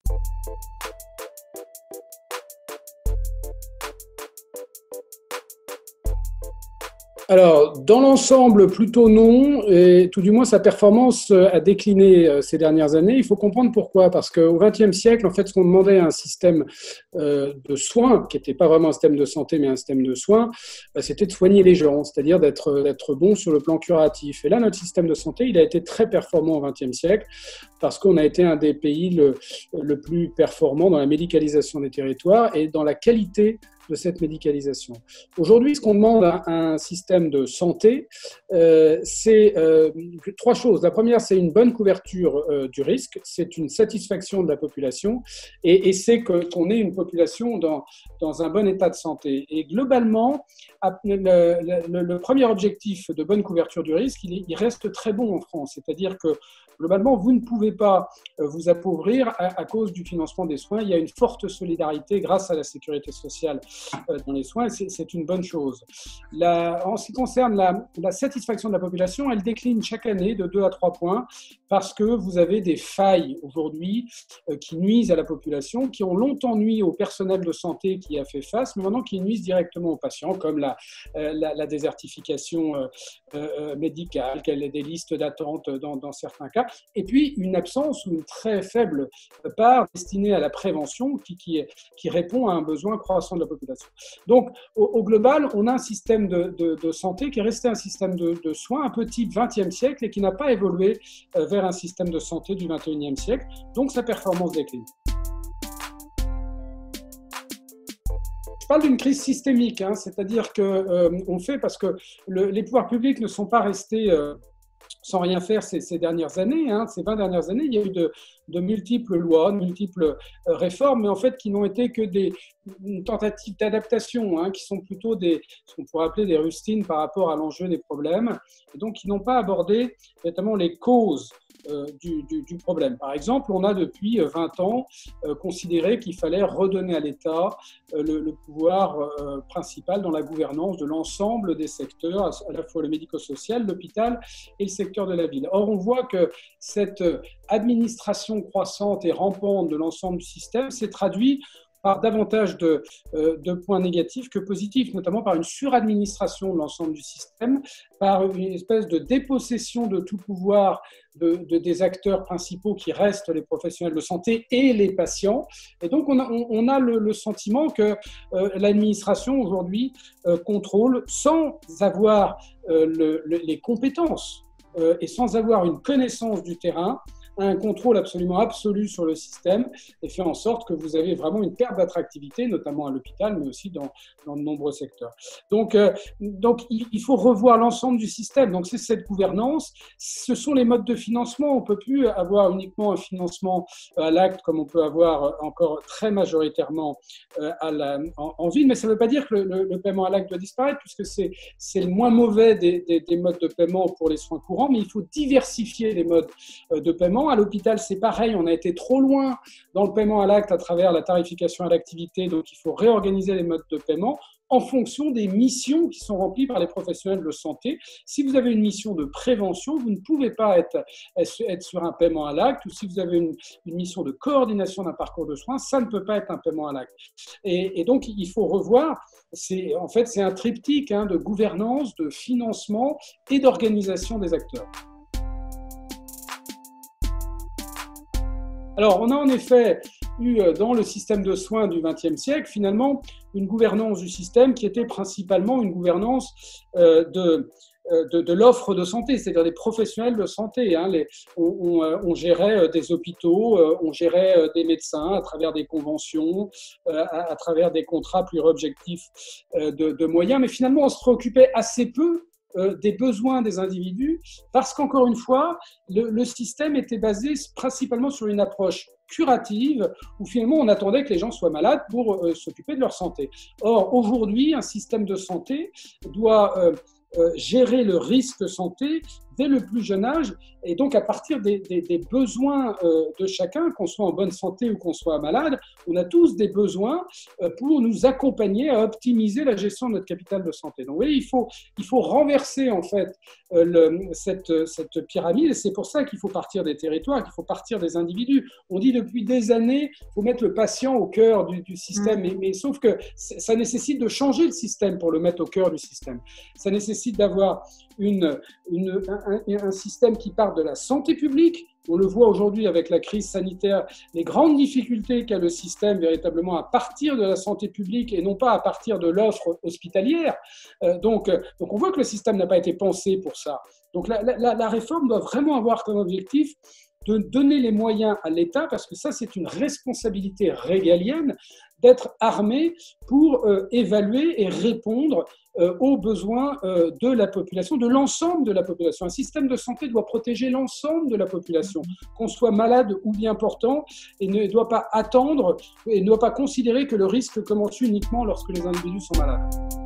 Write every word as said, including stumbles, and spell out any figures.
Alors, dans l'ensemble, plutôt non, et tout du moins sa performance a décliné ces dernières années. Il faut comprendre pourquoi, parce qu'au vingtième siècle, en fait, ce qu'on demandait à un système de soins, qui n'était pas vraiment un système de santé, mais un système de soins, c'était de soigner les gens, c'est-à-dire d'être, d'être bon sur le plan curatif. Et là, notre système de santé, il a été très performant au vingtième siècle, parce qu'on a été un des pays le, le plus performant dans la médicalisation des territoires et dans la qualité de cette médicalisation. Aujourd'hui, ce qu'on demande à un système de santé, euh, c'est euh, trois choses. La première, c'est une bonne couverture euh, du risque, c'est une satisfaction de la population et, et c'est que, qu'on ait une population dans, dans un bon état de santé. Et globalement, le, le, le premier objectif de bonne couverture du risque, il, est, il reste très bon en France. C'est-à-dire que globalement, vous ne pouvez pas vous appauvrir à, à cause du financement des soins. Il y a une forte solidarité grâce à la sécurité sociale dans les soins, c'est, c'est une bonne chose. La, en ce qui concerne la, la satisfaction de la population, elle décline chaque année de deux à trois points parce que vous avez des failles aujourd'hui euh, qui nuisent à la population, qui ont longtemps nui au personnel de santé qui a fait face, mais maintenant qui nuisent directement aux patients, comme la, euh, la, la désertification euh, euh, médicale, qu'elle ait des listes d'attente dans, dans certains cas, et puis une absence ou une très faible part destinée à la prévention qui, qui, qui répond à un besoin croissant de la population. Donc, au, au global, on a un système de, de, de santé qui est resté un système de, de soins un peu type vingtième siècle et qui n'a pas évolué euh, vers un système de santé du vingt et unième siècle. Donc, sa performance décline. Je parle d'une crise systémique, hein, c'est-à-dire qu'on euh, fait parce que le, les pouvoirs publics ne sont pas restés euh, sans rien faire ces, ces dernières années, hein, ces vingt dernières années, il y a eu de, de multiples lois, de multiples euh, réformes, mais en fait qui n'ont été que des tentatives d'adaptation, hein, qui sont plutôt des, ce qu'on pourrait appeler des rustines par rapport à l'enjeu des problèmes, et donc qui n'ont pas abordé notamment les causes Euh, du, du, du problème. Par exemple, on a depuis vingt ans euh, considéré qu'il fallait redonner à l'État euh, le, le pouvoir euh, principal dans la gouvernance de l'ensemble des secteurs, à la fois le médico-social, l'hôpital et le secteur de la ville. Or, on voit que cette administration croissante et rampante de l'ensemble du système s'est traduite par davantage de, euh, de points négatifs que positifs, notamment par une suradministration de l'ensemble du système, par une espèce de dépossession de tout pouvoir de, de, des acteurs principaux qui restent les professionnels de santé et les patients. Et donc, on a, on, on a le, le sentiment que euh, l'administration, aujourd'hui, euh, contrôle sans avoir euh, le, le, les compétences euh, et sans avoir une connaissance du terrain, un contrôle absolument absolu sur le système et fait en sorte que vous avez vraiment une perte d'attractivité, notamment à l'hôpital, mais aussi dans, dans de nombreux secteurs. Donc, euh, donc il, il faut revoir l'ensemble du système. Donc, c'est cette gouvernance. Ce sont les modes de financement. On ne peut plus avoir uniquement un financement à l'acte comme on peut avoir encore très majoritairement à la, en, en ville, mais ça ne veut pas dire que le, le, le paiement à l'acte doit disparaître, puisque c'est, c'est le moins mauvais des, des, des modes de paiement pour les soins courants, mais il faut diversifier les modes de paiement. À l'hôpital, c'est pareil, on a été trop loin dans le paiement à l'acte à travers la tarification à l'activité, donc il faut réorganiser les modes de paiement en fonction des missions qui sont remplies par les professionnels de santé. Si vous avez une mission de prévention, vous ne pouvez pas être, être sur un paiement à l'acte, ou si vous avez une, une mission de coordination d'un parcours de soins, ça ne peut pas être un paiement à l'acte. Et, et donc, il faut revoir, c'est, en fait, c'est un triptyque hein, de gouvernance, de financement et d'organisation des acteurs. Alors, on a en effet eu dans le système de soins du vingtième siècle, finalement, une gouvernance du système qui était principalement une gouvernance euh, de, de, de l'offre de santé, c'est-à-dire des professionnels de santé. Hein. Les, on, on, on gérait des hôpitaux, on gérait des médecins à travers des conventions, à, à travers des contrats pluriobjectifs de, de moyens, mais finalement, on se préoccupait assez peu des besoins des individus, parce qu'encore une fois, le, le système était basé principalement sur une approche curative, où finalement on attendait que les gens soient malades pour euh, s'occuper de leur santé. Or, aujourd'hui, un système de santé doit euh, euh, gérer le risque santé dès le plus jeune âge, et donc à partir des, des, des besoins euh, de chacun, qu'on soit en bonne santé ou qu'on soit malade, on a tous des besoins euh, pour nous accompagner à optimiser la gestion de notre capital de santé. Donc, vous voyez, il faut, il faut renverser en fait euh, le, cette, cette pyramide, et c'est pour ça qu'il faut partir des territoires, qu'il faut partir des individus. On dit depuis des années, il faut mettre le patient au cœur du, du système, mais, mais sauf que ça nécessite de changer le système pour le mettre au cœur du système. Ça nécessite d'avoir une, une, un, un système qui part de la santé publique. On le voit aujourd'hui avec la crise sanitaire, les grandes difficultés qu'a le système véritablement à partir de la santé publique et non pas à partir de l'offre hospitalière. Euh, donc, donc on voit que le système n'a pas été pensé pour ça. Donc la, la, la réforme doit vraiment avoir comme objectif de donner les moyens à l'État, parce que ça, c'est une responsabilité régalienne, d'être armé pour euh, évaluer et répondre euh, aux besoins euh, de la population, de l'ensemble de la population. Un système de santé doit protéger l'ensemble de la population, qu'on soit malade ou bien portant, et ne doit pas attendre, et ne doit pas considérer que le risque commence uniquement lorsque les individus sont malades.